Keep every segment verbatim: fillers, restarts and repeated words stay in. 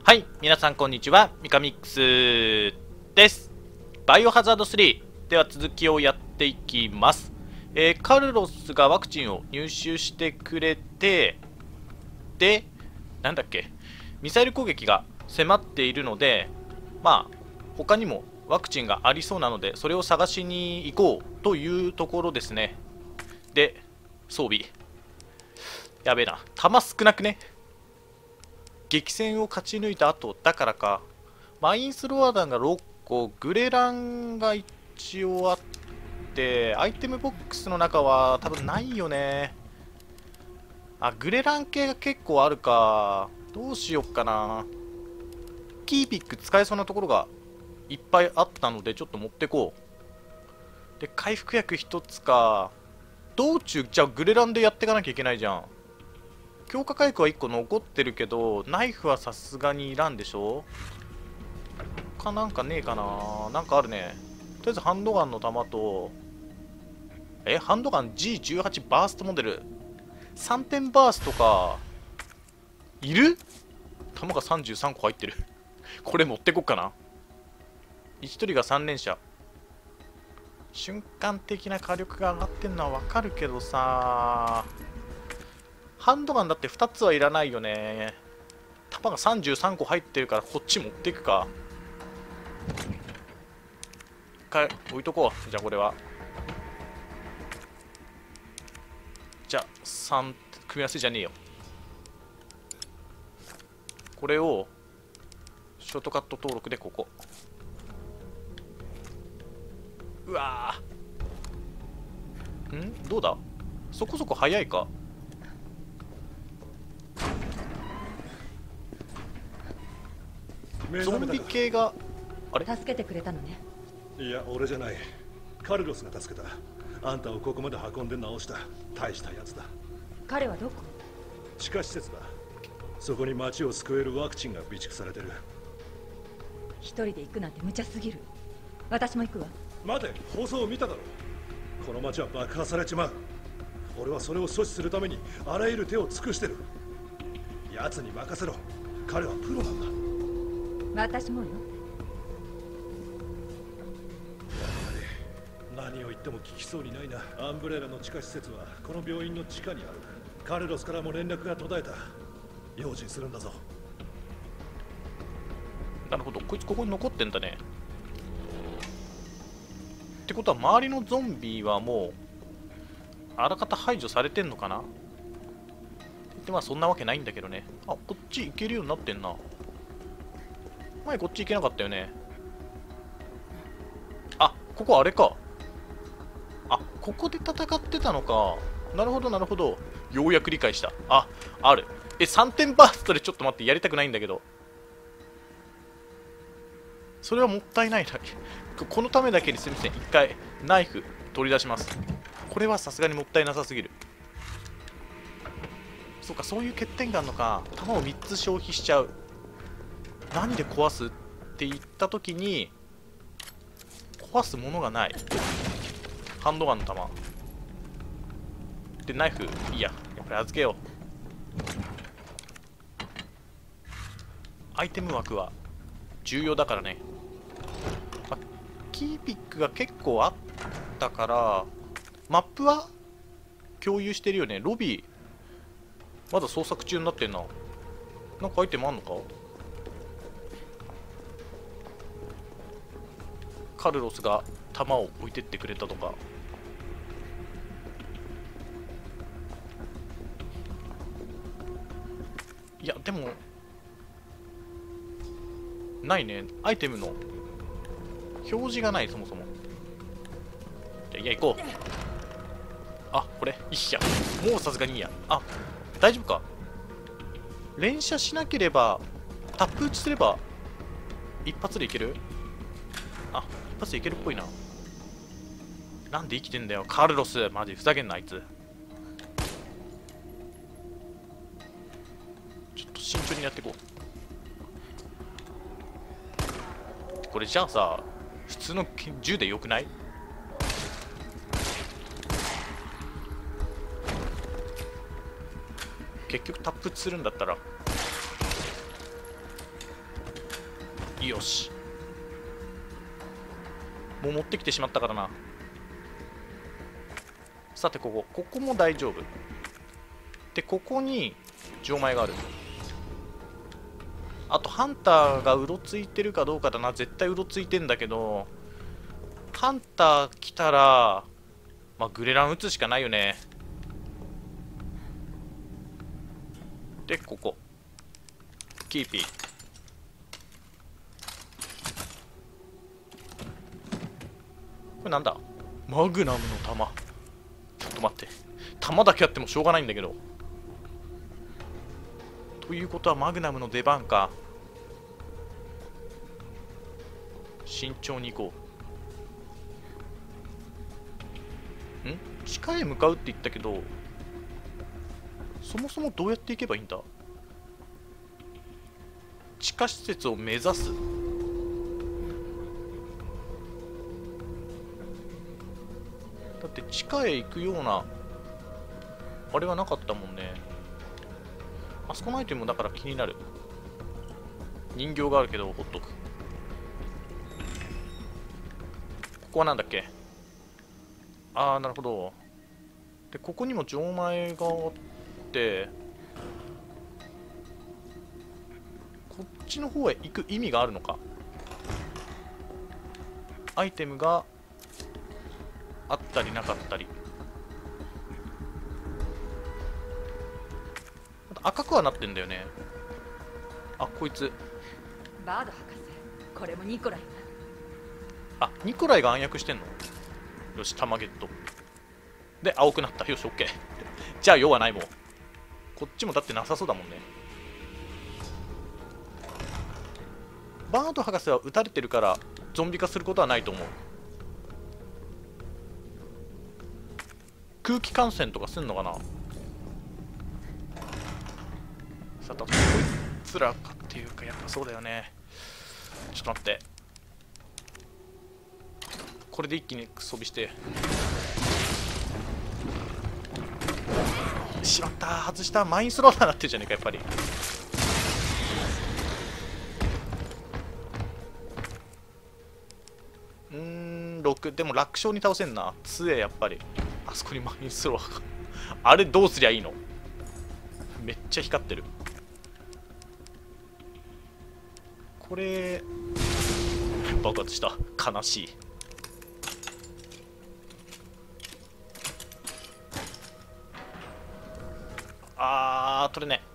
はい、皆さんこんにちは、ミカミックスです。バイオハザードスリーでは続きをやっていきます。えー、カルロスがワクチンを入手してくれて、で、なんだっけ、ミサイル攻撃が迫っているので、まあ、他にもワクチンがありそうなので、それを探しに行こうというところですね。で、装備。やべえな、弾少なくね。激戦を勝ち抜いた後だからか。マインスロー弾がろっこ、グレランが一応あって、アイテムボックスの中は多分ないよね。あ、グレラン系が結構あるか。どうしよっかな。キーピック使えそうなところがいっぱいあったので、ちょっと持ってこう。で、回復薬ひとつか。道中、じゃあグレランでやっていかなきゃいけないじゃん。強化回復はいっこ残ってるけど、ナイフはさすがにいらんでしょ。他なんかねえかな。なんかあるね。とりあえずハンドガンの弾と、え、ハンドガン ジーじゅうはち バーストモデル。さんてんバーストか。いる？弾がさんじゅうさんこ入ってる。これ持ってこっかな。ひとりがさん連射。瞬間的な火力が上がってんのはわかるけどさ。ハンドガンだってふたつはいらないよね。弾がさんじゅうさんこ入ってるからこっち持っていくか。一回置いとこう。じゃあこれは。じゃあさん組み合わせじゃねえよ。これをショートカット登録でここ。うわーんどうだ、そこそこ早いか。ゾンビ系があれ助けてくれたのね。 いや俺じゃない、カルロスが助けた。あんたをここまで運んで直した。大したやつだ。 彼はどこ？ 地下施設だ。そこに町を救えるワクチンが備蓄されてる。 一人で行くなんて無茶すぎる。私も行くわ。 待て、放送を見ただろ。この町は爆破されちまう。俺はそれを阻止するためにあらゆる手を尽くしてる。奴に任せろ。彼はプロなんだ。 私もよ。 何を言っても聞きそうにないな。アンブレラの地下施設はこの病院の地下にある。カルロスからも連絡が途絶えた。用心するんだぞ。 なるほど、こいつここに残ってんだね。ってことは周りのゾンビはもうあらかた排除されてんのかな。でまあそんなわけないんだけどね。あ、こっち行けるようになってんな。前こっち行けなかったよね。あ、ここあれか。あ、ここで戦ってたのか。なるほどなるほど。ようやく理解した。あ、ある。え、さんてんバーストでちょっと待って、やりたくないんだけど。それはもったいないな。このためだけにすみません。一回ナイフ取り出します。これはさすがにもったいなさすぎる。そうか、そういう欠点があるのか。弾をみっつ消費しちゃう。何で壊すって言った時に壊すものがない。ハンドガンの弾でナイフ。いいや、やっぱり預けよう。アイテム枠は重要だからね。ま、キーピックが結構あったからマップは共有してるよね。ロビーまだ捜索中になってんな。なんかアイテムあんのか。カルロスが弾を置いてってくれたとか。いやでもないね。アイテムの表示がない。そもそも。じゃあいや行こう。あ、これいいや。もうさすがにいいや。あ、大丈夫か。連射しなければタップ打ちすれば一発でいける。あ、一発でいけるっぽいな。なんで生きてんだよカルロス。マジふざけんなあいつ。ちょっと慎重にやっていこう。これじゃあさ、普通の銃でよくない？結局タップするんだったらよし、もう持ってきてしまったからな。さてここここも大丈夫で、ここに錠前がある。あとハンターがうろついてるかどうかだな。絶対うろついてんだけど、ハンター来たらまあグレラン撃つしかないよね。でここキーピー、これなんだ、マグナムの弾。ちょっと待って、弾だけあってもしょうがないんだけど。ということはマグナムの出番か。慎重に行こう。ん、地下へ向かうって言ったけど、そもそもどうやって行けばいいんだ。地下施設を目指す。だって地下へ行くようなあれはなかったもんね。あそこのアイテムもだから気になる。人形があるけどほっとく。ここはなんだっけ。ああ、なるほど。でここにも錠前があって、こっちの方へ行く意味があるのか。アイテムがあったりなかったり。赤くはなってんだよね。あ、こいつバード博士、これもニコライあ、ニコライが暗躍してんの。よし、タマゲットで青くなった。よし、オッケー。じゃあ用はないもん。こっちもだってなさそうだもんね。バード博士は撃たれてるからゾンビ化することはないと思う。空気感染とかすんのかな。さあ、こいつらかっていうか、やっぱそうだよね。ちょっと待って、これで一気にクソびして。しまった、外した。マインスローダーになってるじゃねえか、やっぱり。うーん、ろく。でも楽勝に倒せんな。杖やっぱり。あそこにマインスローダーがあれどうすりゃいいの。めっちゃ光ってる。これ爆発した。悲しい。あー、取れね。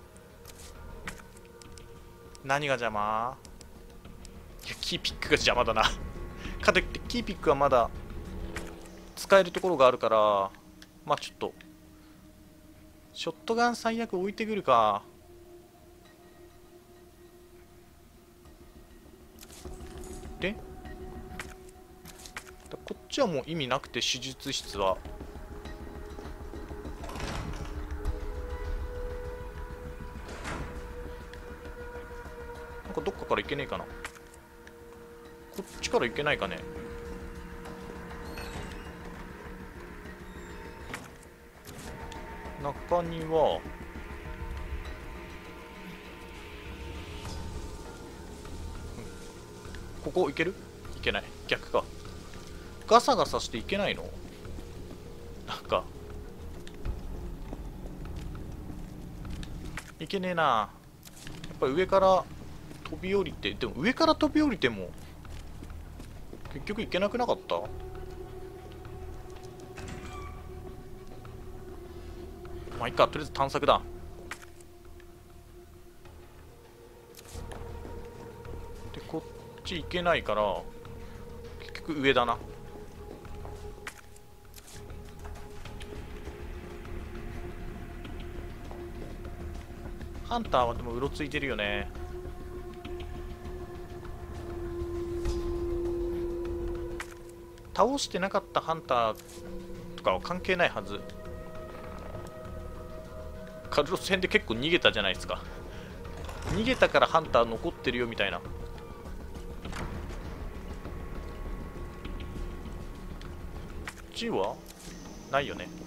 何が邪魔。いや、キーピックが邪魔だな。かといってキーピックはまだ使えるところがあるから、まあちょっとショットガン最悪置いてくるか。でこっちはもう意味なくて、手術室はなんかどっかから行けねえかな。こっちから行けないかね。中にはここ行ける？行けない。逆か。ガサガサしていけないの？なんかいけねえな。やっぱり上から飛び降りて、でも上から飛び降りても結局行けなくなかった？まあいいか、とりあえず探索だ。でこっち行けないから結局上だな。ハンターはでもうろついてるよね。倒してなかったハンターとかは関係ないはず。カルロス戦で結構逃げたじゃないですか。逃げたからハンター残ってるよみたいな。こっちはないよね。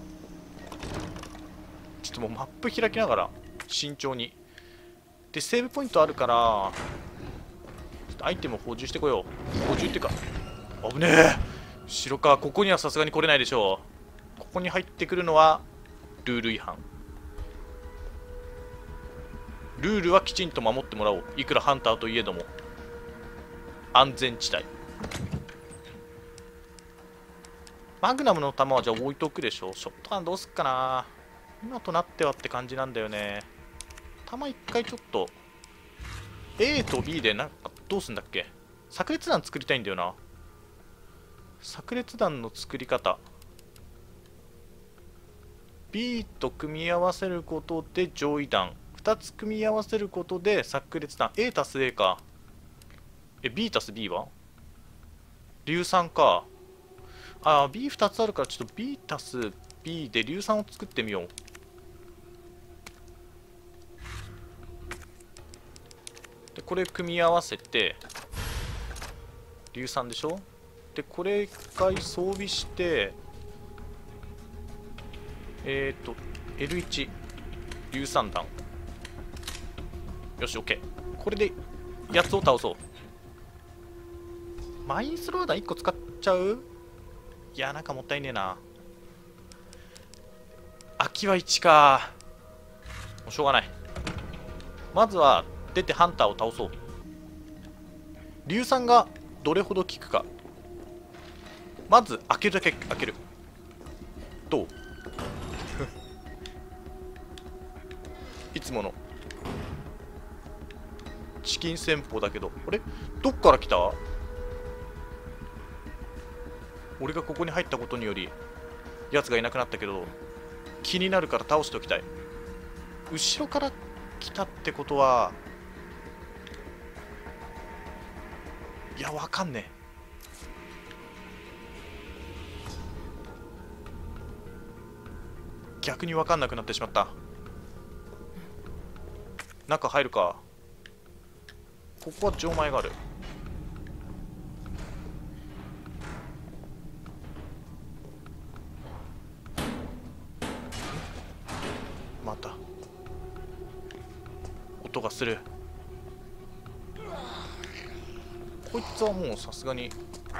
ちょっともうマップ開きながら慎重に。でセーブポイントあるからアイテムを補充してこよう。補充っていうか、危ねえ。後ろか。ここにはさすがに来れないでしょう。ここに入ってくるのはルール違反。ルールはきちんと守ってもらおう。いくらハンターといえども安全地帯。マグナムの弾はじゃあ置いとくでしょ。ショットガンどうすっかな。今となってはって感じなんだよね。弾一回ちょっと A と B でなんかどうすんだっけ。炸裂弾作りたいんだよな。炸裂弾の作り方 B と組み合わせることで上位弾、ふたつ組み合わせることで炸裂弾。 A 足す A か。え B 足す B は硫酸か。ああ ビーふた つあるからちょっと B 足す B で硫酸を作ってみよう。でこれ組み合わせて硫酸でしょ。でこれ一回装備してえっと エルワン 硫酸弾。よし OK。 これでやつを倒そう。マインスロー弾いっこ使っちゃう。いやなんかもったいねえな。空きはいちか。もうしょうがない。まずは出てハンターを倒そう。硫酸がどれほど効くか。まず開けるだけ開ける。どういつものチキン戦法だけど、あれどっから来た。俺がここに入ったことにより奴がいなくなったけど、気になるから倒しておきたい。後ろから来たってことは、いやわかんねえ。逆にわかんなくなってしまった。中入るか。ここは錠前がある。また音がする。こいつはもうさすがにい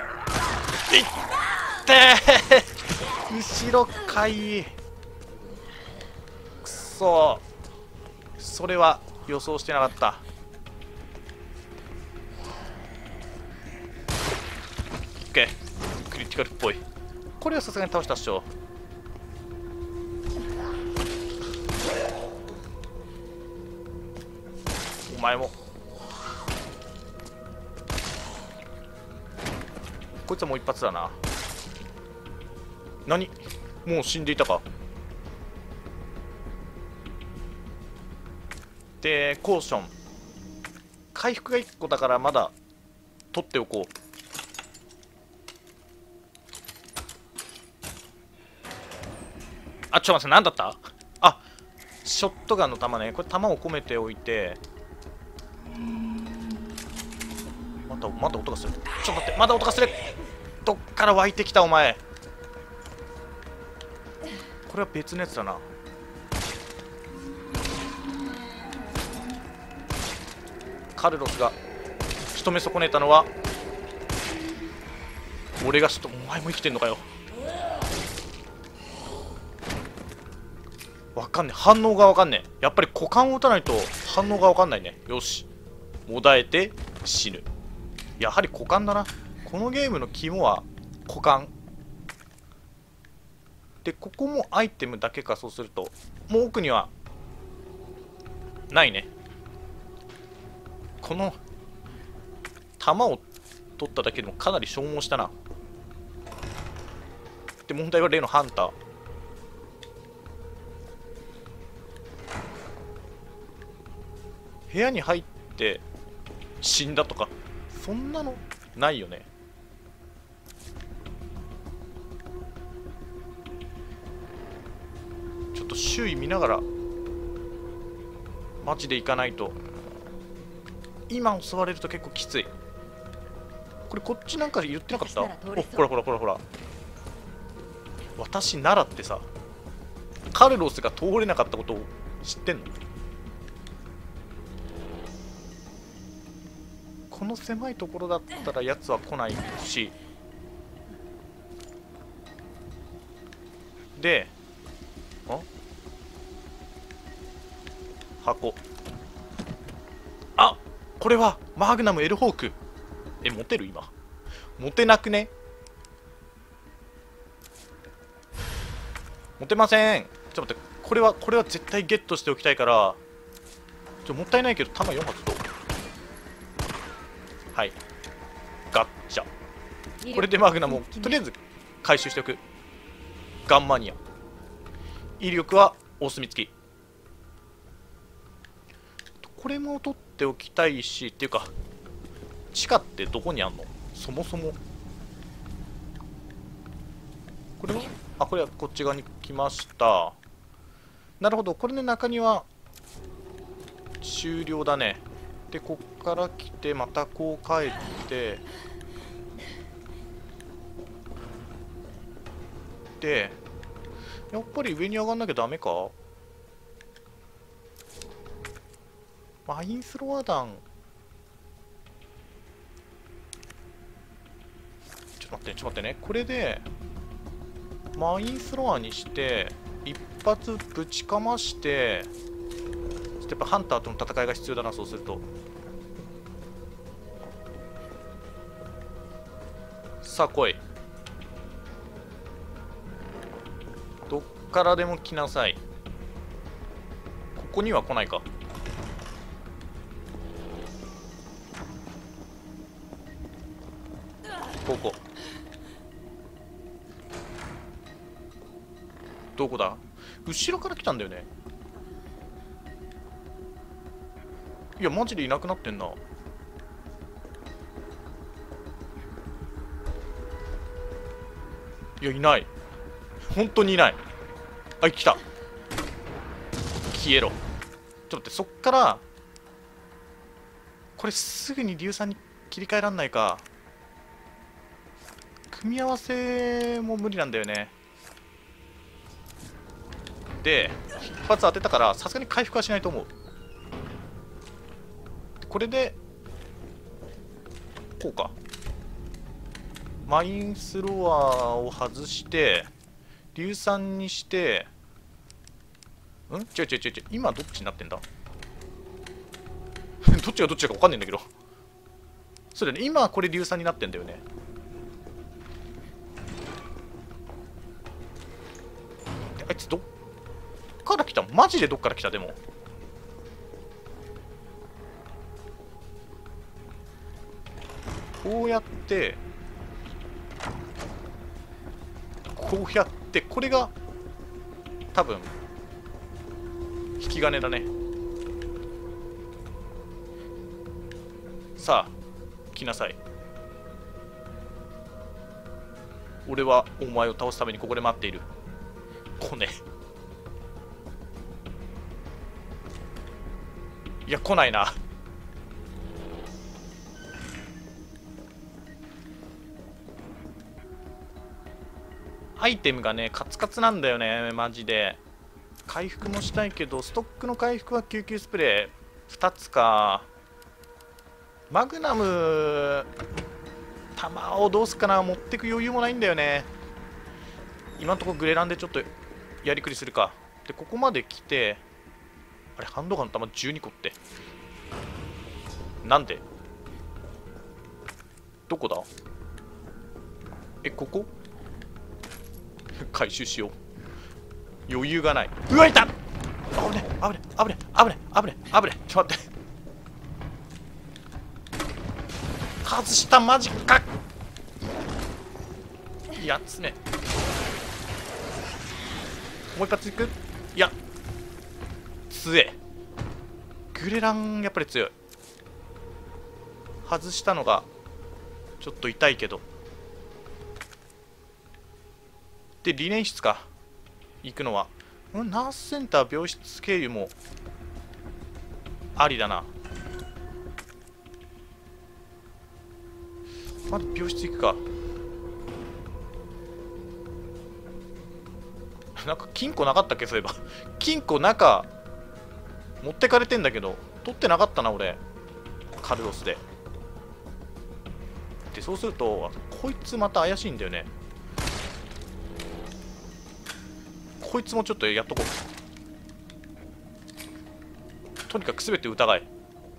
ってー後ろかい。くそー、それは予想してなかった。オッケー、クリティカルっぽい。これはさすがに倒したっしょ。お前も。こいつはもう一発だな。何、もう死んでいたか。でコーション回復がいっこだからまだ取っておこう。あ、ちょっと待って、何だった。あ、ショットガンの弾ね。これ弾を込めておいて、またまた音がする。ちょっと待って、まだ音がする。どっから湧いてきたお前。これは別のやつだな。カルロスが仕留め損ねたのは俺がしと。お前も生きてんのかよ。わかんねえ、反応がわかんねえ。やっぱり股間を打たないと反応がわかんないね。よし、もだえて死ぬ。やはり股間だな。このゲームの肝は股間で、ここもアイテムだけか。そうするともう奥にはないね。この弾を取っただけでもかなり消耗したな。で問題は例のハンター。部屋に入って死んだとかそんなのないよね。ちょっと周囲見ながらマジで行かないと。今襲われると結構きつい。これこっちなんか言ってなかった？お、ほらほらほらほら。私ならってさ、カルロスが通れなかったことを知ってんの？ここの狭いところだったらやつは来ないし、であ箱、あ、これはマグナムエルホーク。え、持てる？今持てなくね？持てません。ちょっと待って、これはこれは絶対ゲットしておきたいから、ちょもったいないけど弾よん発と、はい、ガッチャ。これでマグナムをとりあえず回収しておく。ガンマニア、威力はお墨付き。これも取っておきたいし、っていうか地下ってどこにあんのそもそも。これはあ、これはこっち側に来ました。なるほど、これで中庭終了だね。でこっから来てまたこう帰って、でやっぱり上に上がんなきゃダメか。マインスロア弾、ちょっと待ってちょっと待ってね。これでマインスロアにして一発ぶちかまして、ちょっとやっぱハンターとの戦いが必要だな。そうするとさあ来い、どっからでも来なさい。ここには来ないか。ここどこだ？後ろから来たんだよね。いやマジでいなくなってんな。いやいない、本当にいない。あ、来た。消えろ。ちょっと待って、そっからこれすぐに硫酸に切り替えらんないか。組み合わせも無理なんだよね。で一発当てたからさすがに回復はしないと思う。これでこうか。マインスロアを外して硫酸にして、ん違う違う違う違う、今どっちになってんだどっちがどっちだか分かんないんだけど。そうだよね、今これ硫酸になってんだよね。あいつどっから来た？マジでどっから来た？でもこうやってこうやってこれが多分引き金だね。さあ来なさい。俺はお前を倒すためにここで待っている。来ね。いや来ないな。アイテムがねカツカツなんだよねマジで。回復もしたいけどストックの回復は救急スプレーふたつか。マグナム弾をどうすかな。持ってく余裕もないんだよね。今のところグレランでちょっとやりくりするか。でここまで来て、あれハンドガンの弾じゅうにこってなんでどこだ。えここ回収しよう。余裕がない。うわいた。危ね危ね危ね危ね危ね危ね。ちょっと待って、外した。マジか。やつね。もう一発いく。いや強え。グレランやっぱり強い。外したのがちょっと痛いけど。でリネン室か行くのは。んナースセンター病室経由もありだな。まだ病室行くか。なんか金庫なかったっけ。そういえば金庫中持ってかれてんだけど取ってなかったな俺。カルロスでて、そうするとこいつまた怪しいんだよね。こいつもちょっとやっとこう。とにかく全て疑え。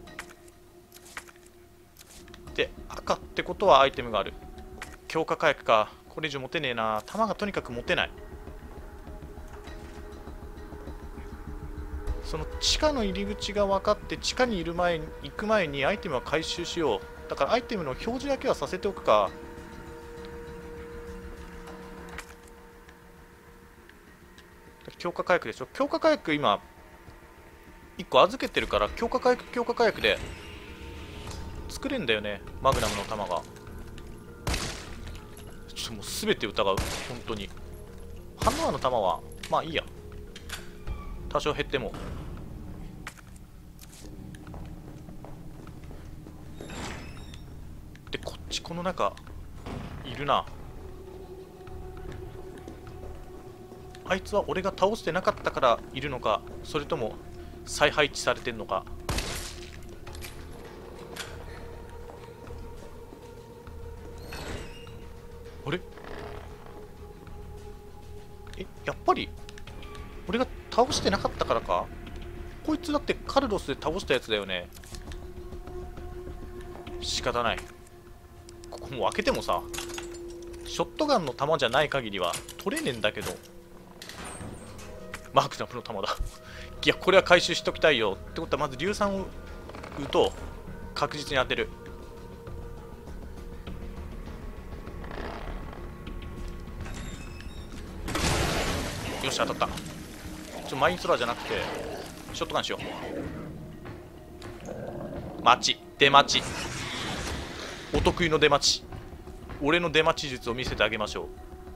で、赤ってことはアイテムがある。強化火薬か。これ以上持てねえな。弾がとにかく持てない。その地下の入り口が分かって、地下にいる前に行く前にアイテムは回収しよう。だからアイテムの表示だけはさせておくか。強化火薬でしょ。強化火薬今いっこ預けてるから、強化火薬強化火薬で作れんだよね、マグナムの弾が。ちょっともう全て疑う、本当に。ハンマーの弾はまあいいや、多少減っても。で、こっちこの中いるな。あいつは俺が倒してなかったからいるのか、それとも再配置されてんのか。あれ、え、やっぱり俺が倒してなかったからか。こいつだってカルロスで倒したやつだよね。仕方ない。ここもう開けてもさ、ショットガンの弾じゃない限りは取れねえんだけど。マークナムの弾だ。いや、これは回収しときたいよ。ってことはまず硫酸を撃とう。確実に当てる。よし、当たった。ちょっとマインストラーじゃなくてショットガンしよう。待ち、出待ち、お得意の出待ち。俺の出待ち術を見せてあげましょ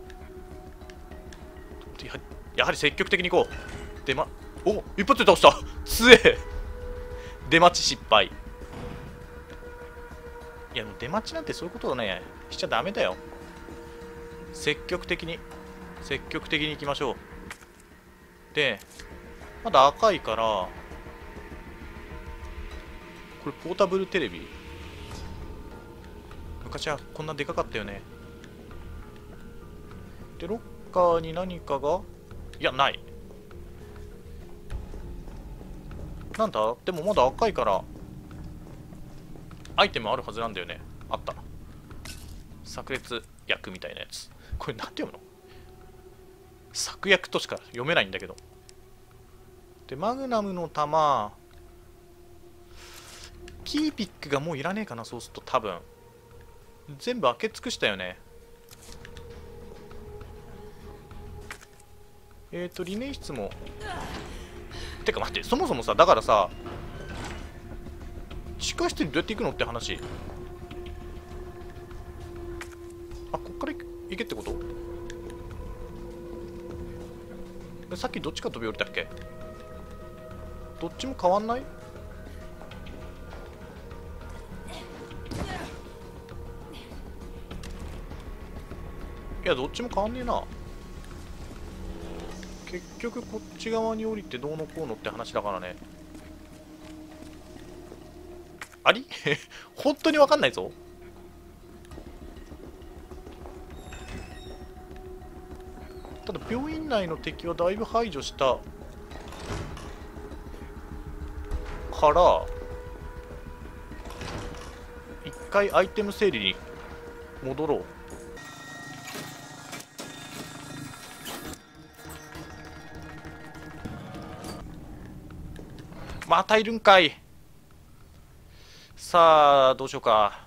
う。ややはり積極的にいこう。出ま、お、一発で倒した。つえ。出待ち失敗。いや、もう出待ちなんてそういうことをねしちゃダメだよ。積極的に積極的にいきましょう。で、まだ赤いから、これポータブルテレビ、昔はこんなでかかったよね。で、ロッカーに何かが、いや、ない。なんだ、でもまだ赤いからアイテムあるはずなんだよね。あった。炸裂薬みたいなやつ。これなんて読むの？策略としか読めないんだけど。で、マグナムの弾、キーピックがもういらねえかな。そうすると多分全部開け尽くしたよね。えっとリネ室も、てか待って、そもそもさ、だからさ、地下室にどうやって行くのって話。あ、こっから行けってこと？さっきどっちか飛び降りたっけ？どっちも変わんない？いや、どっちも変わんねえな。結局こっち側に降りてどうのこうのって話だからね。あり本当に分かんないぞ。ただ病院内の敵はだいぶ排除したから一回アイテム整理に戻ろう。またいるんかい。さあどうしようか。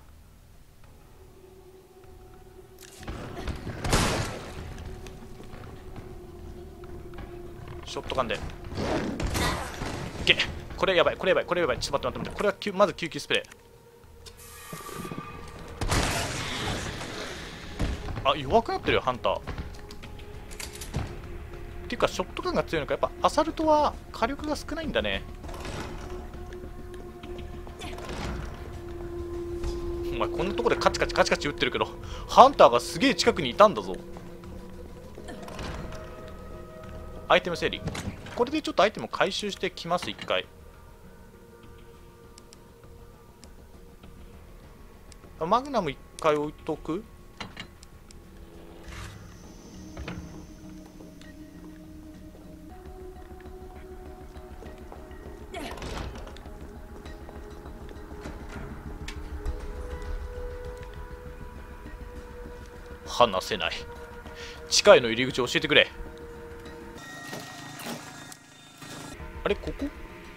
ショットガンでいけ。これやばい、これやばい、これやばい。ちょっと待って待って、これはきゅまず救急スプレー。あ、弱くなってるよハンター。っていうかショットガンが強いのか。やっぱアサルトは火力が少ないんだね。お前こんなところでカチカチカチカチ撃ってるけど、ハンターがすげえ近くにいたんだぞ。アイテム整理、これでちょっとアイテムを回収してきます。一回マグナム一回置いとく。話せない。地下への入り口教えてくれ。あれ、ここ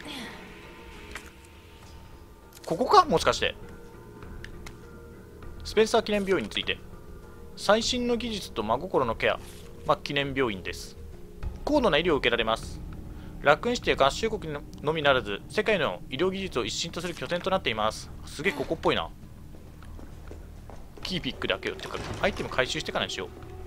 ここか、もしかして。スペンサー記念病院について。最新の技術と真心のケア、まあ、記念病院です。高度な医療を受けられます。楽園シティや合衆国のみならず世界の医療技術を一新とする拠点となっています。すげえここっぽいな。キーピックだけよってか、アイテム回収してからにしよう。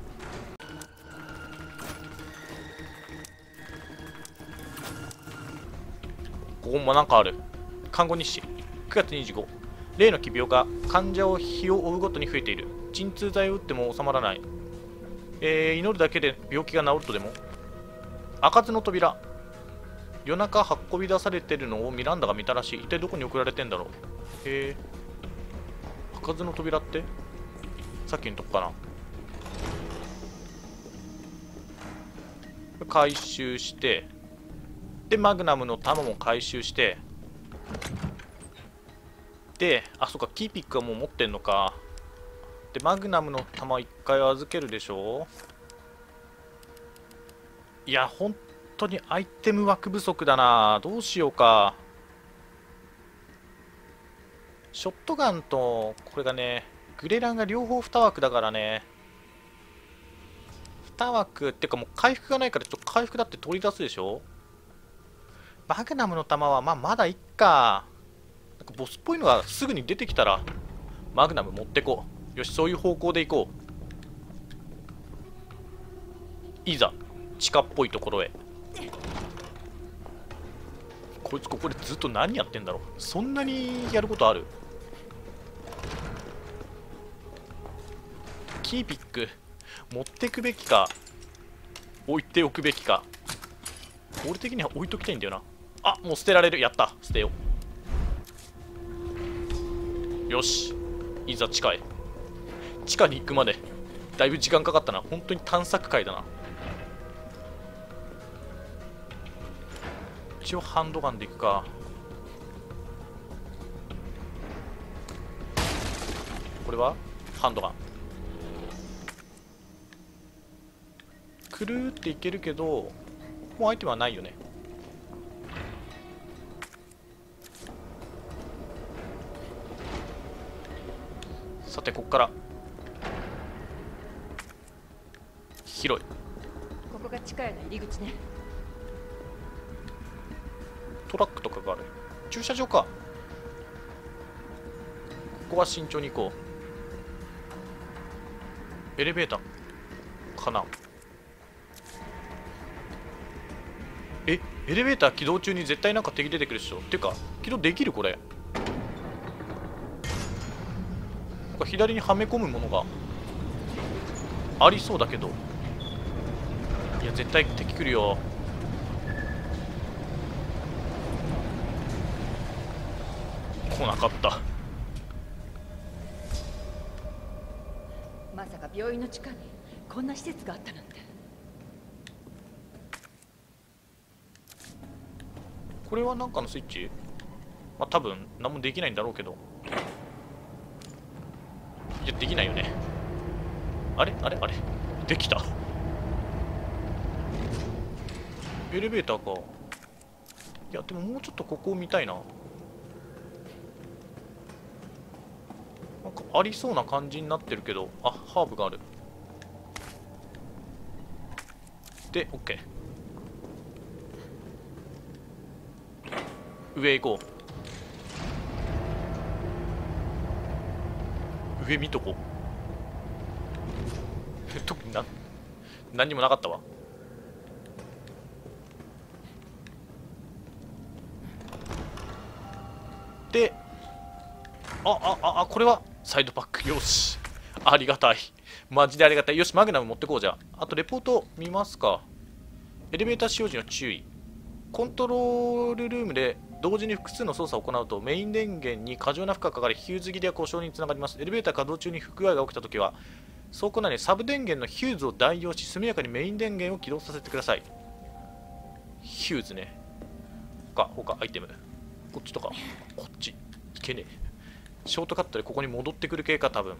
ここもなんかある。看護日誌くがつにじゅうご、例の奇病が患者を日を追うごとに増えている。鎮痛剤を打っても収まらない。えー、祈るだけで病気が治るとでも。開かずの扉、夜中運び出されてるのをミランダが見たらしい。一体どこに送られてんだろう。へえ、開かずの扉ってさっきのとこかな。回収して、でマグナムの弾も回収して、で、あ、そっか、キーピックはもう持ってんのか。でマグナムの弾一回預けるでしょ。いや、本当にアイテム枠不足だな。どうしようか。ショットガンとこれがね、グレランが両方に枠だからね。に枠ってか、もう回復がないからちょっと回復だって取り出すでしょ。マグナムの弾はまあまだいっか。なんかボスっぽいのがすぐに出てきたらマグナム持ってこう。よし、そういう方向でいこう。いざ地下っぽいところへ。こいつここでずっと何やってんだろう。そんなにやることある？キーピック持ってくべきか置いておくべきか。俺的には置いときたいんだよな。あ、もう捨てられる。やった、捨てよう。よし、いざ地下へ。地下に行くまでだいぶ時間かかったな。本当に探索会だな。一応ハンドガンでいくか。これはハンドガン。くるーっていけるけど、もうアイテムはないよね。さて、ここから広い。 ここが地下への入り口ね。 トラックとかがある。駐車場か。ここは慎重に行こう。エレベーターかな。え、エレベーター起動中に絶対なんか敵出てくるでしょ。っていうか起動できる？これなんか左にはめ込むものがありそうだけど。いや、絶対敵来るよ。来なかった。 まさか病院の地下にこんな施設があったなんて。 これはなんかのスイッチ？まあ多分何もできないんだろうけど。いや、できないよね。あれあれあれできた。エレベーターか。いや、でももうちょっとここを見たいな。なんかありそうな感じになってるけど。あ、ハーブがある。で OK。 上行こう。上見とこう。特にな何にもなかったわ。で、ああああ、これはサイドパック。よし、ありがたい。マジでありがたい。よし、マグナム持ってこう。じゃああとレポート見ますか。エレベーター使用時の注意。コントロールルームで同時に複数の操作を行うとメイン電源に過剰な負荷がかかりヒューズ切れや故障につながります。エレベーター稼働中に不具合が起きたときは倉庫内にサブ電源のヒューズを代用し速やかにメイン電源を起動させてください。ヒューズね。他他アイテムこっちとかこっちいけねえ。ショートカットでここに戻ってくる系か多分。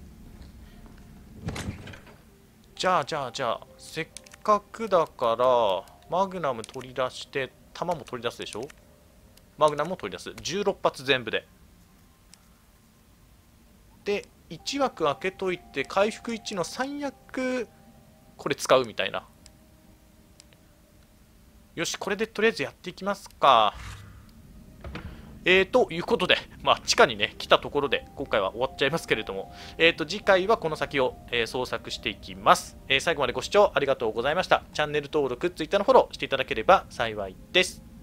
じゃあじゃあじゃあせっかくだからマグナム取り出して弾も取り出すでしょ。マグナムも取り出すじゅうろっ発全部ででいち枠開けといて回復いちの最悪これ使うみたいな。よしこれでとりあえずやっていきますか。えー、ということで、まあ、地下にね、来たところで、今回は終わっちゃいますけれども、えー、と次回はこの先を、えー、捜索していきます、えー。最後までご視聴ありがとうございました。チャンネル登録、Twitter のフォローしていただければ幸いです。